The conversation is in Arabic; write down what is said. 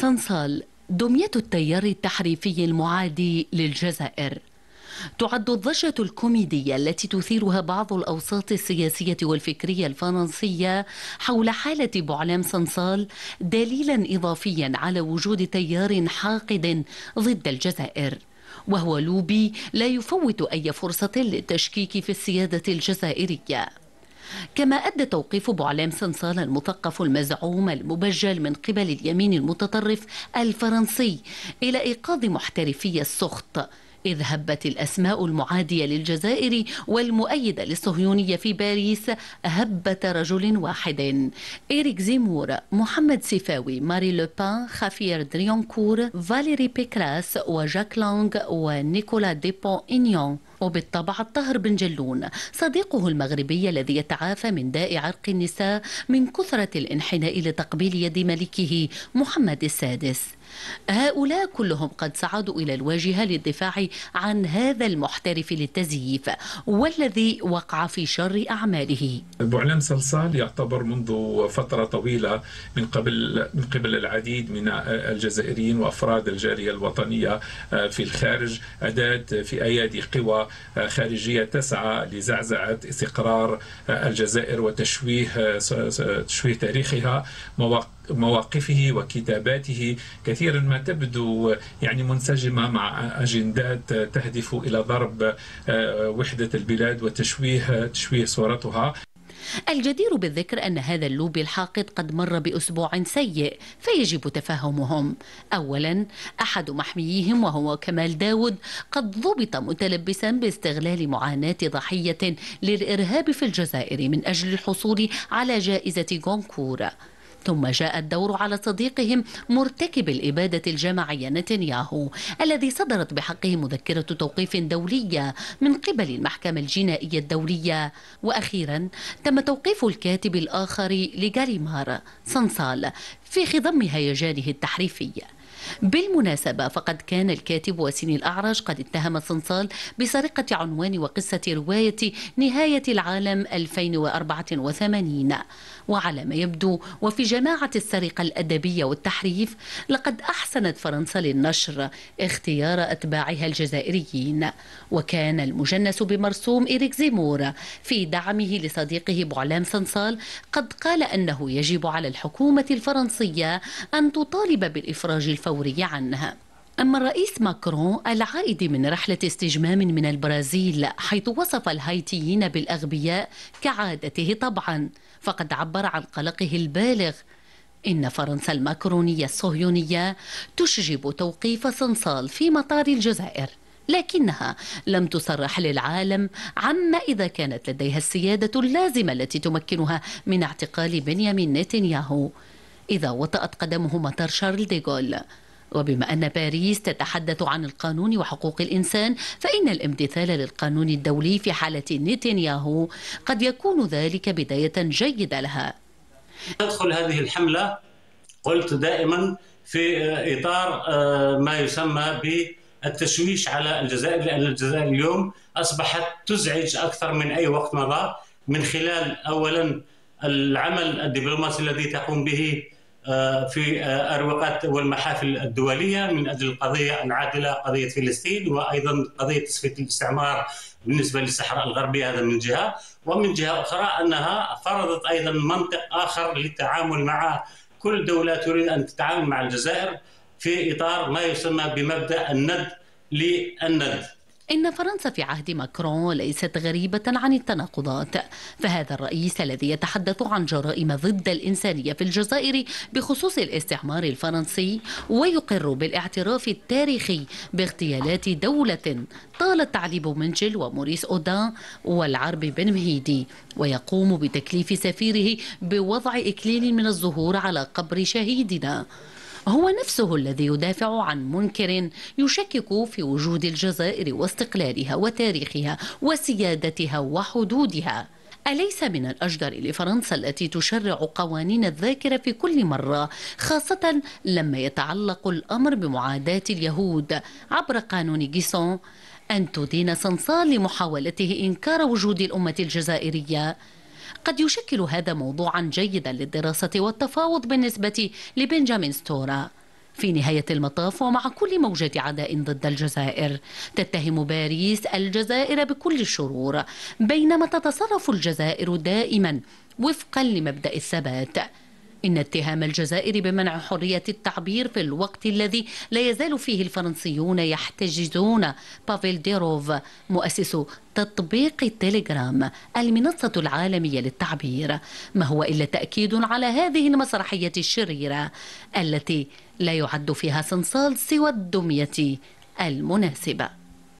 صنصال دمية التيار التحريفي المعادي للجزائر. تعد الضجة الكوميدية التي تثيرها بعض الأوساط السياسية والفكرية الفرنسية حول حالة بوعلام صنصال دليلا إضافيا على وجود تيار حاقد ضد الجزائر، وهو لوبي لا يفوت أي فرصة للتشكيك في السيادة الجزائرية. كما أدى توقيف بوعلام صنصال المثقف المزعوم المبجل من قبل اليمين المتطرف الفرنسي إلى إيقاظ محترفي السخط، إذ هبت الأسماء المعادية للجزائر والمؤيدة للصهيونية في باريس هبة رجل واحد: إيريك زيمور، محمد سيفاوي، ماري لوبان، خافير دريونكور، فاليري بيكراس، وجاك لونغ، ونيكولا ديبون إنيون، وبالطبع الطاهر بن جلون صديقه المغربي الذي يتعافى من داء عرق النساء من كثرة الانحناء لتقبيل يد ملكه محمد السادس. هؤلاء كلهم قد صعدوا إلى الواجهة للدفاع عن هذا المحترف للتزييف والذي وقع في شر أعماله. بوعلام صنصال يعتبر منذ فترة طويلة من قبل العديد من الجزائريين وأفراد الجالية الوطنية في الخارج أداة في أيادي قوى خارجية تسعى لزعزعة استقرار الجزائر وتشويه تاريخها، مواقفه وكتاباته كثيرا ما تبدو منسجمة مع أجندات تهدف إلى ضرب وحدة البلاد وتشويه صورتها. الجدير بالذكر أن هذا اللوبي الحاقد قد مر بأسبوع سيء فيجب تفهمهم. أولا، أحد محمييهم وهو كمال داود قد ضبط متلبسا باستغلال معاناة ضحية للإرهاب في الجزائر من أجل الحصول على جائزة غونكور. ثم جاء الدور على صديقهم مرتكب الإبادة الجماعية نتنياهو الذي صدرت بحقه مذكرة توقيف دولية من قبل المحكمة الجنائية الدولية. وأخيرا تم توقيف الكاتب الآخر لغاليمار صنصال في خضم هيجانه التحريفي. بالمناسبة فقد كان الكاتب وسيني الأعرج قد اتهم صنصال بسرقة عنوان وقصة رواية نهاية العالم 2084، وعلى ما يبدو وفي جماعة السرقة الأدبية والتحريف لقد أحسنت فرنسا للنشر اختيار أتباعها الجزائريين، وكان المجنس بمرسوم إيريك زيمور في دعمه لصديقه بوعلام صنصال قد قال أنه يجب على الحكومة الفرنسية أن تطالب بالإفراج الفوري عنها. أما الرئيس ماكرون العائد من رحلة استجمام من البرازيل حيث وصف الهايتيين بالأغبياء كعادته طبعا، فقد عبر عن قلقه البالغ: إن فرنسا الماكرونية الصهيونية تشجب توقيف صنصال في مطار الجزائر، لكنها لم تصرح للعالم عما إذا كانت لديها السيادة اللازمة التي تمكنها من اعتقال بنيامين نتنياهو إذا وطأت قدمه مطار شارل ديغول. وبما أن باريس تتحدث عن القانون وحقوق الإنسان، فإن الامتثال للقانون الدولي في حالة نتنياهو قد يكون ذلك بداية جيدة لها. تدخل هذه الحملة قلت دائما في إطار ما يسمى بالتشويش على الجزائر، لأن الجزائر اليوم أصبحت تزعج أكثر من أي وقت مضى من خلال أولا العمل الدبلوماسي الذي تقوم به في أروقات والمحافل الدولية من أجل القضية العادلة، قضية فلسطين، وأيضا قضية تصفية الاستعمار بالنسبة للصحراء الغربية، هذا من جهة، ومن جهة أخرى أنها فرضت أيضا منطق آخر للتعامل مع كل دولة تريد أن تتعامل مع الجزائر في إطار ما يسمى بمبدأ الند للند. إن فرنسا في عهد ماكرون ليست غريبة عن التناقضات، فهذا الرئيس الذي يتحدث عن جرائم ضد الإنسانية في الجزائر بخصوص الاستعمار الفرنسي ويقر بالاعتراف التاريخي باغتيالات دولة طالت علي بومنجل وموريس أودان والعرب بن مهيدي، ويقوم بتكليف سفيره بوضع إكليل من الزهور على قبر شهيدنا، هو نفسه الذي يدافع عن منكر يشكك في وجود الجزائر واستقلالها وتاريخها وسيادتها وحدودها. أليس من الأجدر لفرنسا التي تشرع قوانين الذاكرة في كل مرة، خاصة لما يتعلق الأمر بمعاداة اليهود عبر قانون جيسون، أن تدين صنصال لمحاولته إنكار وجود الأمة الجزائرية؟ قد يشكل هذا موضوعا جيدا للدراسة والتفاوض بالنسبة لبنجامين ستورا، في نهاية المطاف ومع كل موجة عداء ضد الجزائر، تتهم باريس الجزائر بكل الشرور، بينما تتصرف الجزائر دائما وفقا لمبدأ الثبات. إن اتهام الجزائر بمنع حرية التعبير في الوقت الذي لا يزال فيه الفرنسيون يحتجزون بافيل ديروف مؤسس تطبيق التليجرام المنصة العالمية للتعبير ما هو إلا تأكيد على هذه المسرحية الشريرة التي لا يعد فيها صنصال سوى الدمية المناسبة.